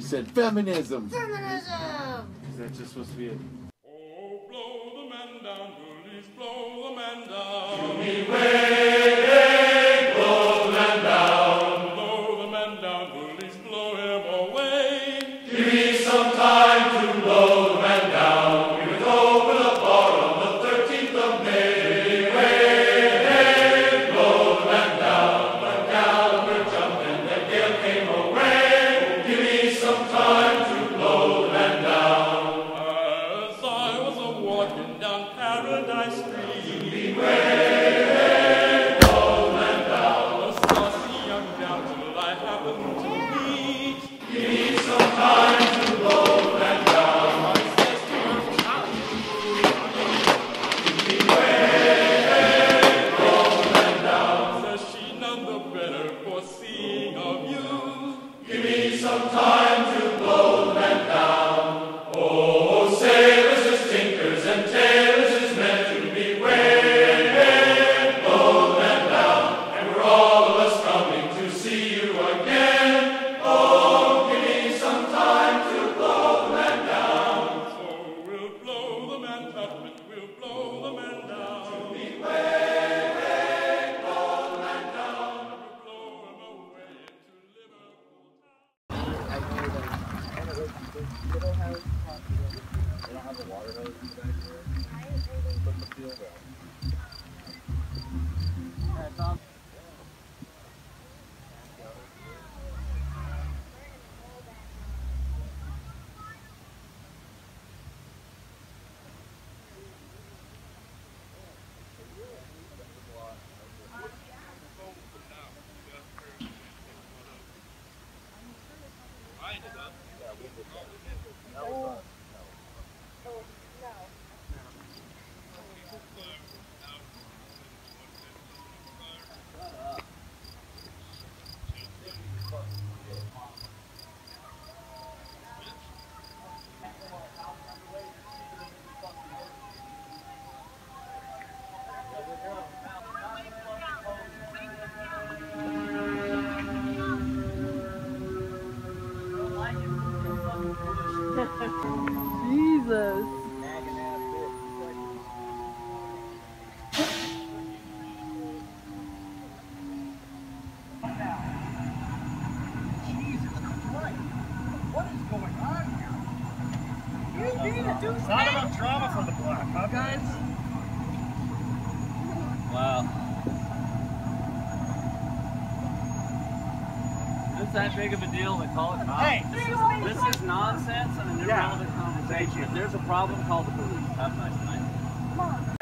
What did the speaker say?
said feminism. Feminism! Is that just supposed to be it? Oh, blow the man down, bullies, blow the man down. To me way, blow the man down. Blow the man down, bullies, blow him away. Give me some time to blow the man down. We went over the bar on the 13th of May. Way, blow the man down. The Gallagher jumped and the gale came away. Give me some time to blow the man down. As I was walking down Paradise Street, Way, blow the man down. a saucy young damsel I happened to meet. Give me some time to blow the man down. I says to her, Blow the man down. says she, none the better for seeing of you. Give me some time to blow the man down. Oh, sailors as tinkers and tailors is meant to be way, blow the man down. And we're all of us coming to see you again. Oh, give me some time to blow the man down. So we'll blow the man up and we'll blow the man down. Be way, blow the man down. Blow him away into Liverpool town. They don't have a water hose in the back there. Put the field out. Jesus. Not enough drama for the black, huh, guys? Wow. Is that big of a deal to call it cops? Hey! This is nonsense and an irrelevant conversation. If there's a problem, call the police. Have a nice night.